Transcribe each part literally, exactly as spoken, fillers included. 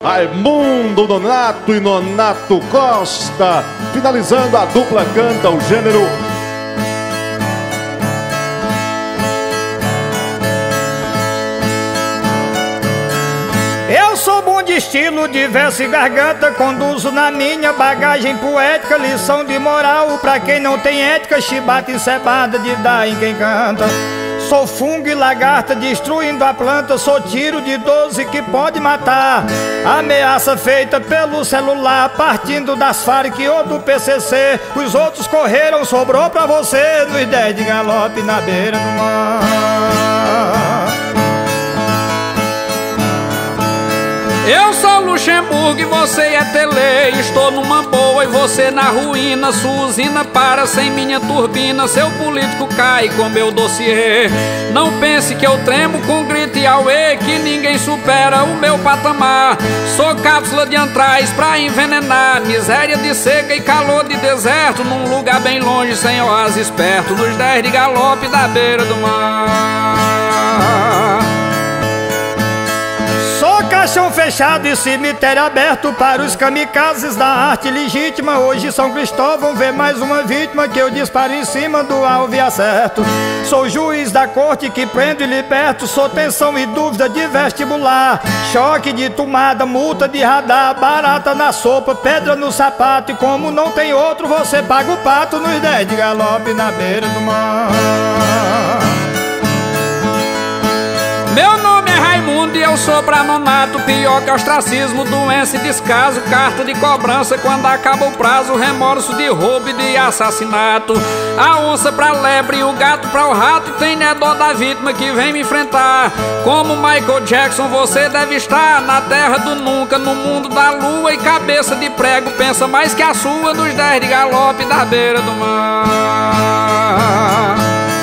Raimundo Nonato e Nonato Costa, finalizando a dupla canta o gênero. Eu sou bom de estilo, de verso e garganta, conduzo na minha bagagem poética, lição de moral pra quem não tem ética, chibata encebada de dar em quem canta. Sou fungo e lagarta destruindo a planta, sou tiro de doze que pode matar, ameaça feita pelo celular, partindo das Farc ou do P C C. Os outros correram, sobrou pra você, nos dez de galope na beira do mar. Eu sou Luxemburgo e você é Tele. Estou numa boa e você na ruína. Sua usina para sem minha turbina. Seu político cai com meu dossiê. Não pense que eu tremo com grito e auê, que ninguém supera o meu patamar. Sou cápsula de antraz pra envenenar, miséria de seca e calor de deserto, num lugar bem longe sem oásis perto, nos dez de galope da beira do mar. Sou caixão fechado e cemitério aberto para os kamikazes da arte legítima. Hoje São Cristóvão vê mais uma vítima que eu disparo em cima do alvo e acerto. Sou juiz da corte que prendo e liberto. Sou tensão e dúvida de vestibular, choque de tomada, multa de radar, barata na sopa, pedra no sapato. E como não tem outro, você paga o pato nos dez de galope na beira do mar. Meu nome é Raimundo e eu sou pra Nonato. Pior que ostracismo, doença e descaso, carta de cobrança quando acaba o prazo, remorso de roubo e de assassinato. A onça pra lebre e o gato pra o rato, tem né dó da vítima que vem me enfrentar. Como Michael Jackson você deve estar na terra do nunca, no mundo da lua, e cabeça de prego pensa mais que a sua, nos dez de galope da beira do mar.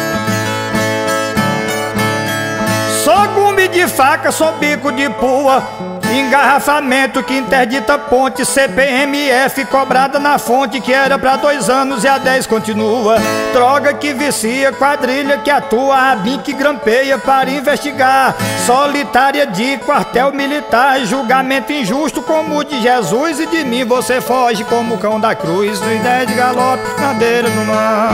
Sou gume de faca, sou bico de pua, engarrafamento que interdita ponte, C P M F cobrada na fonte, que era pra dois anos e a dez continua. Droga que vicia, quadrilha que atua, a B I M que grampeia para investigar, solitária de quartel militar, julgamento injusto como o de Jesus, e de mim você foge como o cão da cruz, nos dez de galope na beira do mar.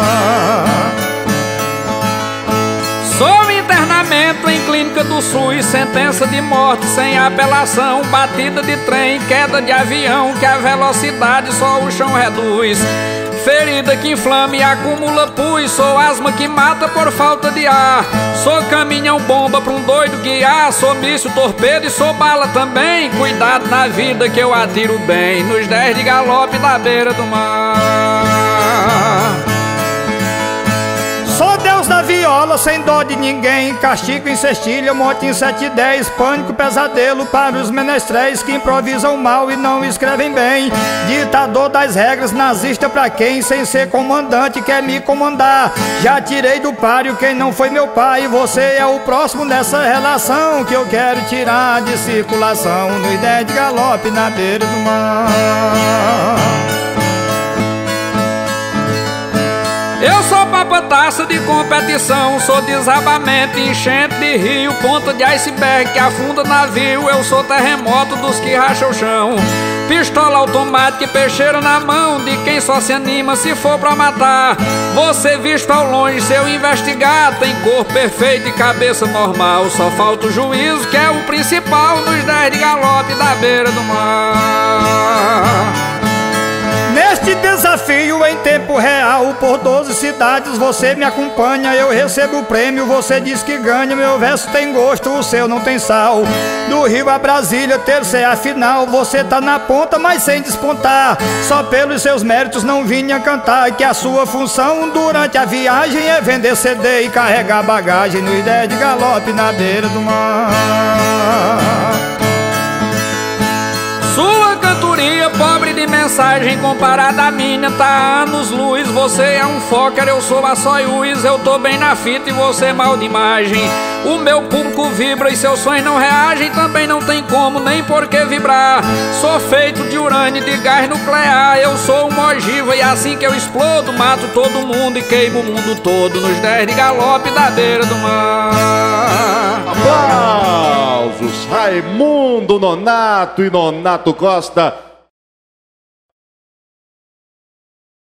Sou internamento em clínica do SUS, sentença de morte sem apelação, batida de trem, queda de avião, que a velocidade só o chão reduz. Ferida que inflama e acumula pus, sou asma que mata por falta de ar. Sou caminhão bomba pra um doido guiar, sou míssil torpedo e sou bala também. Cuidado na vida que eu atiro bem, nos dez de galope da beira do mar. Sou Deus da viola, sem dó de ninguém, castigo em cestilha, morte em sete e dez, pânico, pesadelo para os menestréis que improvisam mal e não escrevem bem. Ditador das regras, nazista pra quem sem ser comandante quer me comandar. Já tirei do páreo quem não foi meu pai, você é o próximo nessa relação que eu quero tirar de circulação, nos dez de galope na beira do mar. Eu sou papataça de competição, sou desabamento, enchente de rio, ponta de iceberg que afunda navio. Eu sou terremoto dos que racham o chão, pistola automática e peixeira na mão de quem só se anima se for pra matar. Você visto ao longe, se eu investigar, tem corpo perfeito e cabeça normal. Só falta o juízo que é o principal, nos dez de galope da beira do mar. Neste desafio em tempo real, por doze cidades você me acompanha, eu recebo o prêmio, você diz que ganha. Meu verso tem gosto, o seu não tem sal. Do Rio a Brasília, terceira final, você tá na ponta, mas sem despontar. Só pelos seus méritos não vinha cantar, que a sua função durante a viagem é vender C D e carregar bagagem, nos dez de galope na beira do mar. Sua cantoria pobre de mensagem comparada à minha tá anos luz. Você é um Fokker, eu sou a Soyuz. Eu tô bem na fita e você mal de imagem. O meu público vibra e seus sonhos não reagem. Também não tem como, nem por que vibrar. Sou feito de urânio e de gás nuclear. Eu sou uma ogiva e assim que eu explodo, mato todo mundo e queimo o mundo todo nos dez de galope da beira do mar. Aplausos, Raimundo Nonato e Nonato Costa.